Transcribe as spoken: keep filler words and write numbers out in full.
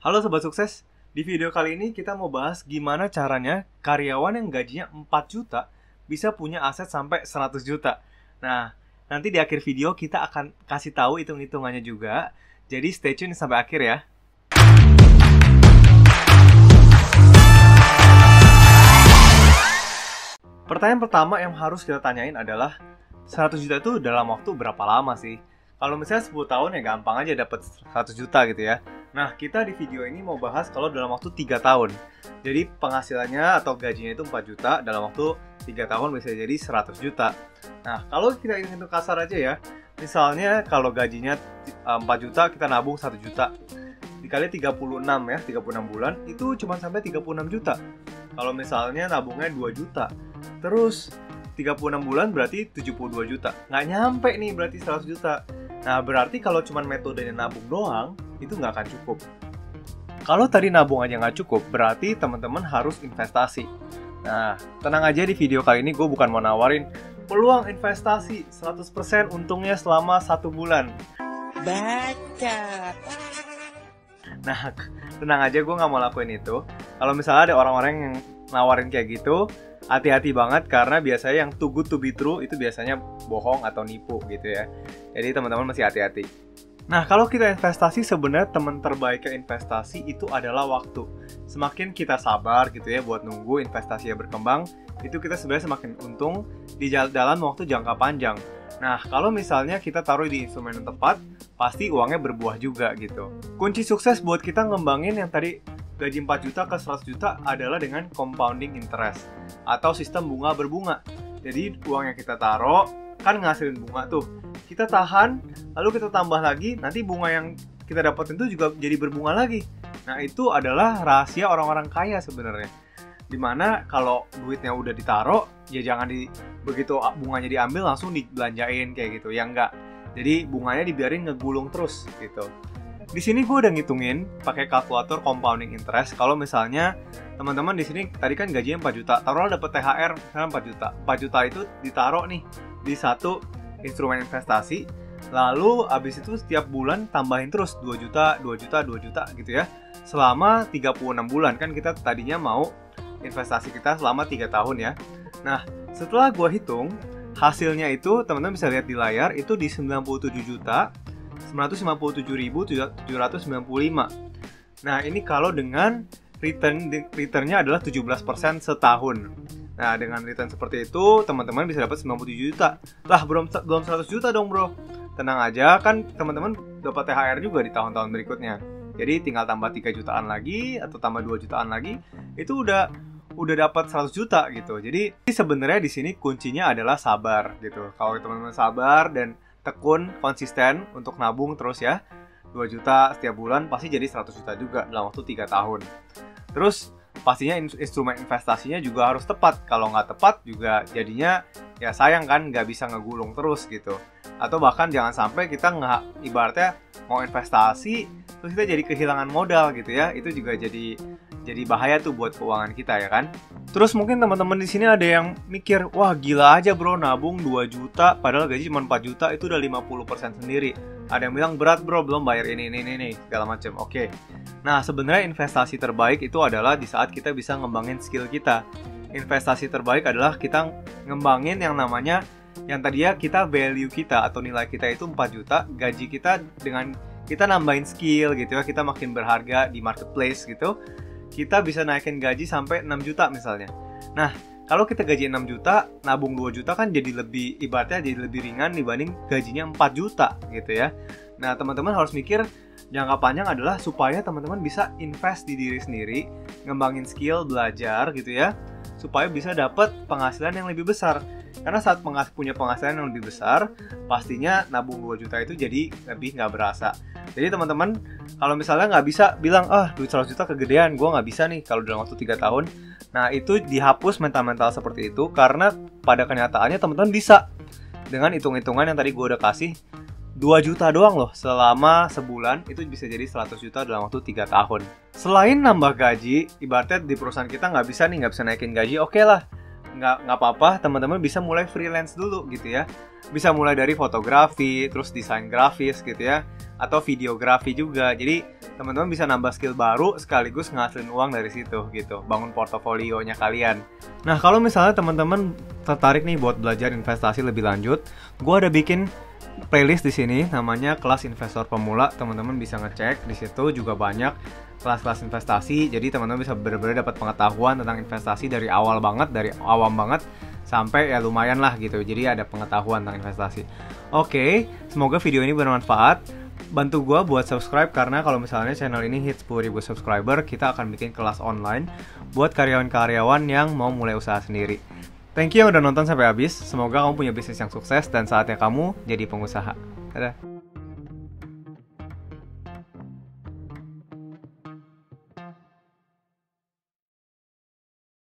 Halo Sobat Sukses, di video kali ini kita mau bahas gimana caranya karyawan yang gajinya empat juta bisa punya aset sampai seratus juta. Nah, nanti di akhir video kita akan kasih tahu hitung-hitungannya juga, jadi stay tune sampai akhir ya. Pertanyaan pertama yang harus kita tanyain adalah seratus juta itu dalam waktu berapa lama sih? Kalau misalnya sepuluh tahun ya gampang aja dapat seratus juta gitu ya. Nah, kita di video ini mau bahas kalau dalam waktu tiga tahun. Jadi penghasilannya atau gajinya itu empat juta, dalam waktu tiga tahun bisa jadi seratus juta. Nah, kalau kita hitung kasar aja ya. Misalnya kalau gajinya empat juta, kita nabung satu juta. Dikali tiga puluh enam ya, tiga puluh enam bulan, itu cuma sampai tiga puluh enam juta. Kalau misalnya nabungnya dua juta, terus tiga puluh enam bulan berarti tujuh puluh dua juta. Nggak nyampe nih berarti seratus juta. Nah, berarti kalau cuma metodenya nabung doang, itu nggak akan cukup. Kalau tadi nabung aja nggak cukup, berarti teman-teman harus investasi. Nah, tenang aja, di video kali ini gue bukan mau nawarin peluang investasi seratus persen untungnya selama satu bulan. Baca. Nah, tenang aja, gue nggak mau lakuin itu. Kalau misalnya ada orang-orang yang nawarin kayak gitu, hati-hati banget, karena biasanya yang too good to be true itu biasanya bohong atau nipu gitu ya. Jadi teman-teman masih hati-hati. Nah, kalau kita investasi, sebenarnya teman terbaiknya investasi itu adalah waktu. Semakin kita sabar gitu ya buat nunggu investasinya berkembang, itu kita sebenarnya semakin untung di dalam waktu jangka panjang. Nah, kalau misalnya kita taruh di instrumen yang tepat, pasti uangnya berbuah juga gitu. Kunci sukses buat kita ngembangin yang tadi gaji empat juta ke seratus juta adalah dengan compounding interest atau sistem bunga berbunga. Jadi uang yang kita taruh kan ngasilin bunga tuh. Kita tahan, lalu kita tambah lagi, nanti bunga yang kita dapetin itu juga jadi berbunga lagi. Nah, itu adalah rahasia orang-orang kaya sebenarnya. Dimana kalau duitnya udah ditaruh, ya jangan di begitu bunganya diambil langsung dibelanjain kayak gitu, ya enggak. Jadi bunganya dibiarin ngegulung terus gitu. Di sini gue udah ngitungin pakai kalkulator compounding interest. Kalau misalnya teman-teman di sini tadi kan gajinya empat juta, taruhlah dapat T H R misalnya empat juta. empat juta itu ditaruh nih di satu instrumen investasi. Lalu abis itu setiap bulan tambahin terus dua juta, dua juta, dua juta gitu ya. Selama tiga puluh enam bulan, kan kita tadinya mau investasi kita selama tiga tahun ya. Nah, setelah gue hitung, hasilnya itu teman-teman bisa lihat di layar, itu di sembilan puluh tujuh juta sembilan ratus lima puluh tujuh ribu tujuh ratus sembilan puluh lima. Nah, ini kalau dengan return returnnya adalah tujuh belas persen setahun. Nah, dengan return seperti itu, teman-teman bisa dapat sembilan puluh tujuh juta. Lah, belum belum seratus juta dong, bro. Tenang aja, kan teman-teman dapat T H R juga di tahun-tahun berikutnya. Jadi tinggal tambah tiga jutaan lagi atau tambah dua jutaan lagi, itu udah udah dapat seratus juta gitu. Jadi sebenarnya di sini kuncinya adalah sabar gitu. Kalau teman-teman sabar dan tekun, konsisten untuk nabung terus ya, dua juta setiap bulan pasti jadi seratus juta juga dalam waktu tiga tahun. Terus pastinya instrumen investasinya juga harus tepat. Kalau nggak tepat juga jadinya ya sayang kan, nggak bisa ngegulung terus gitu. Atau bahkan jangan sampai kita nggak, ibaratnya mau investasi terus kita jadi kehilangan modal gitu ya. Itu juga jadi jadi bahaya tuh buat keuangan kita ya kan. Terus mungkin teman-teman di sini ada yang mikir, wah gila aja bro, nabung dua juta padahal gaji cuma empat juta, itu udah lima puluh persen sendiri. Ada yang bilang berat bro, belum bayar ini ini ini segala macam. Oke. Nah, sebenarnya investasi terbaik itu adalah di saat kita bisa ngembangin skill kita. Investasi terbaik adalah kita ngembangin yang namanya, yang tadinya kita value kita atau nilai kita itu empat juta, gaji kita dengan kita nambahin skill gitu ya, kita makin berharga di marketplace gitu. Kita bisa naikin gaji sampai enam juta misalnya. Nah, kalau kita gaji enam juta, nabung dua juta kan jadi lebih, ibaratnya jadi lebih ringan dibanding gajinya empat juta gitu ya. Nah, teman-teman harus mikir jangka panjang adalah supaya teman-teman bisa invest di diri sendiri, ngembangin skill, belajar gitu ya, supaya bisa dapat penghasilan yang lebih besar. Karena saat penghas- punya penghasilan yang lebih besar, pastinya nabung dua juta itu jadi lebih nggak berasa. Jadi teman-teman, kalau misalnya nggak bisa bilang, ah duit seratus juta kegedean, gue nggak bisa nih kalau dalam waktu tiga tahun. Nah, itu dihapus mental-mental seperti itu, karena pada kenyataannya teman-teman bisa. Dengan hitung-hitungan yang tadi gue udah kasih, dua juta doang loh selama sebulan, itu bisa jadi seratus juta dalam waktu tiga tahun. Selain nambah gaji, ibaratnya di perusahaan kita nggak bisa nih, nggak bisa naikin gaji, oke lah. nggak nggak apa-apa, teman-teman bisa mulai freelance dulu gitu ya. Bisa mulai dari fotografi, terus desain grafis gitu ya, atau videografi juga. Jadi teman-teman bisa nambah skill baru sekaligus ngasilin uang dari situ gitu, bangun portofolionya kalian. Nah, kalau misalnya teman-teman tertarik nih buat belajar investasi lebih lanjut, gue ada bikin playlist di sini namanya kelas investor pemula. Teman-teman bisa ngecek di situ, juga banyak kelas-kelas investasi. Jadi teman-teman bisa benar-benar dapat pengetahuan tentang investasi dari awal banget, dari awam banget sampai ya lumayan lah gitu. Jadi ada pengetahuan tentang investasi. Oke, semoga video ini bermanfaat. Bantu gue buat subscribe, karena kalau misalnya channel ini hit sepuluh ribu subscriber, kita akan bikin kelas online buat karyawan-karyawan yang mau mulai usaha sendiri. Thank you yang udah nonton sampai habis. Semoga kamu punya bisnis yang sukses dan saatnya kamu jadi pengusaha. Dadah.